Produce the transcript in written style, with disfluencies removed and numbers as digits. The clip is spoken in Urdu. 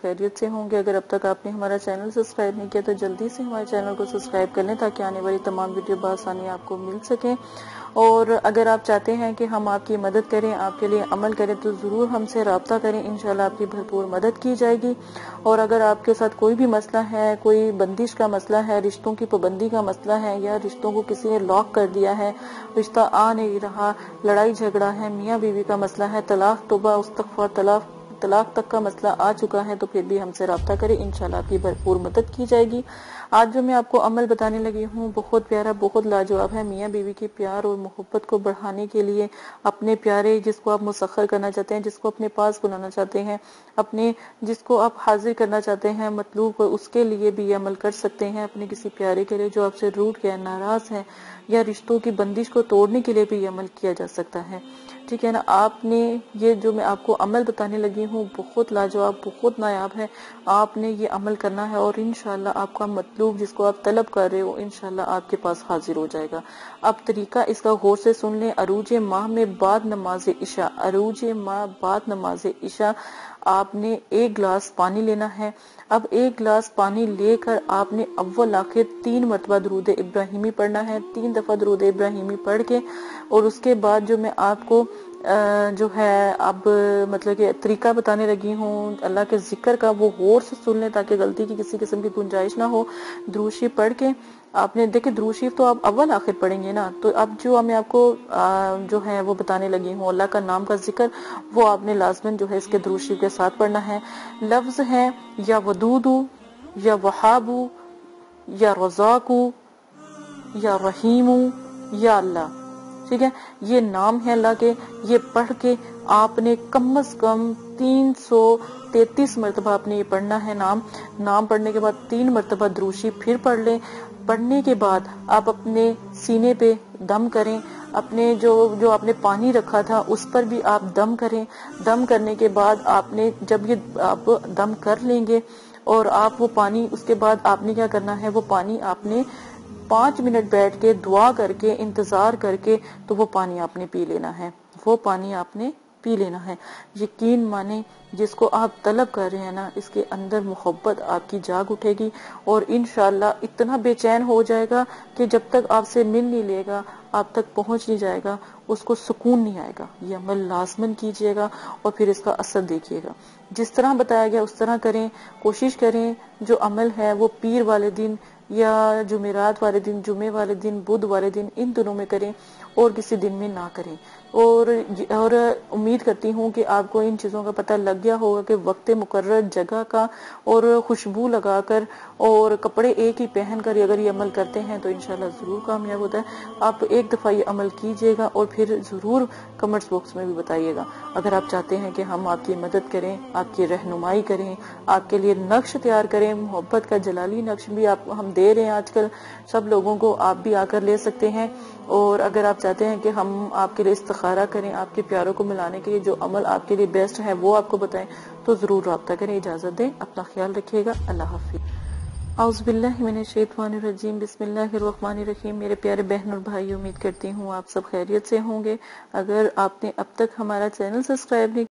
خیریت سے ہوں گے. اگر اب تک آپ نے ہمارا چینل سبسکرائب نہیں کیا تو جلدی سے ہمارے چینل کو سبسکرائب کر لیں تاکہ آنے والی تمام ویڈیو بآسانی آپ کو مل سکیں. اور اگر آپ چاہتے ہیں کہ ہم آپ کی مدد کریں, آپ کے لیے عمل کریں, تو ضرور ہم سے رابطہ کریں. انشاءاللہ آپ کی بھرپور مدد کی جائے گی. اور اگر آپ کے ساتھ کوئی بھی مسئلہ ہے, کوئی بندش کا مسئلہ ہے, رشتوں کی پابندی کا مسئلہ ہے, یا رشتوں کو کسی نے لاک کر دیا ہے, رشتہ آ نہیں رہا, لڑائی جھگڑا ہے, میاں بیوی کا مسئلہ ہے, طلاق توبہ استغفار طلاق تک کا مسئلہ آ چکا ہے, تو پھر بھی ہم سے رابطہ کریں. انشاءاللہ آپ کی بھرپور مدد کی جائے گی. آج جو میں آپ کو عمل بتانے لگی ہوں بہت پیارا, بہت لاجواب ہے. میاں بیوی کی پیار اور محبت کو بڑھانے کے لیے اپنے پیارے جس کو آپ مسخر کرنا چاہتے ہیں, جس کو اپنے پاس بلانا چاہتے ہیں, جس کو آپ حاضر کرنا چاہتے ہیں مطلوب کو, اس کے لیے بھی یہ عمل کر سکتے ہیں. اپنے کسی پیارے کے لیے جو آپ سے روٹھ گیا, ناراض ہے, یا رشتوں کی بندش کو توڑنے کے لیے بھی یہ عمل کیا جا سکتا ہے. ٹھیک ہے نا. آپ نے یہ جو میں آپ کو عمل بتانے لگی ہوں بہت لاجواب, بہت نایاب ہے. آپ نے یہ عمل کرنا ہے اور انشاءاللہ آپ کا مطلوب جس کو آپ طلب کر رہے ہو انشاءاللہ آپ کے پاس حاضر ہو جائے گا. اب طریقہ اس کا غور سے سن لیں. عروج ماہ میں بعد نماز عشاء, عروج ماہ بعد نماز عشاء آپ نے 1 گلاس پانی لینا ہے. اب 1 گلاس پانی لے کر آپ نے اول آخر 3 مرتبہ درود ابراہیمی پڑھنا ہے. 3 دفعہ درود ابراہیمی پڑھ کے, اور اس کے بعد جو میں آپ کو جو ہے اب مطلب کہ طریقہ بتانے لگی ہوں اللہ کے ذکر کا, وہ غور سے سن لیں تاکہ غلطی کی کسی قسم کی گنجائش نہ ہو. درود شریف پڑھ کے آپ نے دیکھیں, درود شریف تو آپ اول آخر پڑھیں گے نا, تو اب جو میں آپ کو جو ہے وہ بتانے لگی ہوں اللہ کا نام کا ذکر, وہ آپ نے لازماً جو ہے اس کے درود شریف کے ساتھ پڑھنا ہے. لفظ ہے یا ودودو, یا وہابو, یا رزاقو, یا رحیمو, یا اللہ. ٹھیک ہے, یہ نام ہے اللہ کے. یہ پڑھ کے آپ نے کم از کم 333 مرتبہ آپ نے یہ پڑھنا ہے. نام پڑھنے کے بعد 3 مرتبہ درود شریف پھر پڑھ لیں. پڑھنے کے بعد آپ اپنے سینے پہ دم کریں. اپنے جو آپ نے پانی رکھا تھا اس پر بھی آپ دم کریں. دم کرنے کے بعد آپ نے جب یہ آپ دم کر لیں گے اور آپ وہ پانی, اس کے بعد آپ نے کیا کرنا ہے, وہ پانی آپ نے 5 منٹ بیٹھ کے دعا کر کے انتظار کر کے تو وہ پانی آپ نے پی لینا ہے. وہ پانی آپ نے پی لینا ہے. یقین مانیں جس کو آپ طلب کر رہے ہیں نا, اس کے اندر محبت آپ کی جاگ اٹھے گی اور انشاءاللہ اتنا بے چین ہو جائے گا کہ جب تک آپ سے مل نہیں لے گا, آپ تک پہنچ نہیں جائے گا, اس کو سکون نہیں آئے گا. یہ عمل لازماً کیجئے گا اور پھر اس کا اثر دیکھیے گا. جس طرح بتایا گیا اس طرح کریں. کوشش کریں جو عمل ہے وہ پیر والے دن یا جمعرات والے دن, جمعے والے دن, بدھ والے دن, ان دنوں میں کریں اور کسی دن میں نہ کریں. اور امید کرتی ہوں کہ آپ کو ان چیزوں کا پتہ لگ گیا ہوگا کہ وقت مقرر, جگہ کا, اور خوشبو لگا کر اور کپڑے ایک ہی پہن کر اگر یہ عمل کرتے ہیں تو انشاءاللہ ضرور کامیاب ہوتا ہے. آپ ایک دفعہ یہ عمل کیجئے گا اور پھر ضرور کمنٹس باکس میں بھی بتائیے گا. اگر آپ چاہتے ہیں کہ ہم آپ کی مدد کریں, آپ کی رہنمائی کریں, آپ کے لیے نقش تیار کریں, محبت کا جلالی نقش بھی ہم دے رہے ہیں آج کل سب لوگوں کو, آپ بھی آ کر لے سکتے ہیں. اور اگر آپ چاہتے ہیں کہ ہم آپ کے لیے استخارہ کریں, آپ کے پیاروں کو ملانے کے لیے جو عمل آپ کے لیے بیسٹ ہے وہ آپ کو بتائیں, تو ضرور رابطہ کریں. اجازت دیں, اپنا خیال رکھیے گا. اللہ حافظ. اعوذ باللہ من الشیطان الرجیم, بسم اللہ الرحمن الرحیم. میرے پیارے بہن اور بھائی, امید کرتی ہوں آپ سب خیریت سے ہوں گے. اگر آپ نے اب تک ہمارا چینل سبسکرائب نہیں